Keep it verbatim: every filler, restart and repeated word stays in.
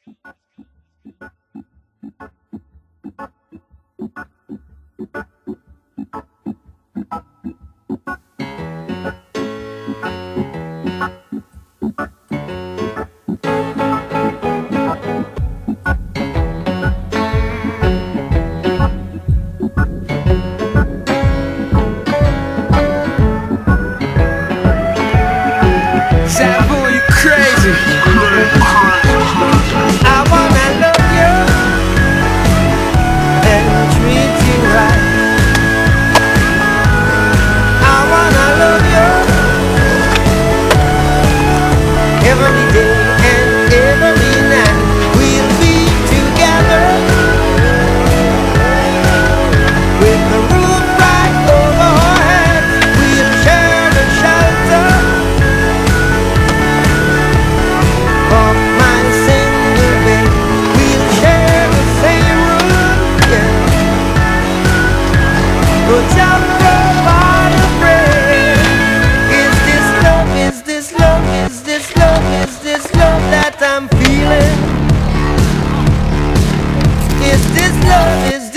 Sabu, you crazy. I wanna love you and treat you right. I wanna love you every day and every night. We'll be together with the roof right over our heads. We'll share the shelter of my single bed. We'll share the same room, yeah. But just provide a bread. Is this love, is this love, is this love, is this love that I'm feeling? Is this love, is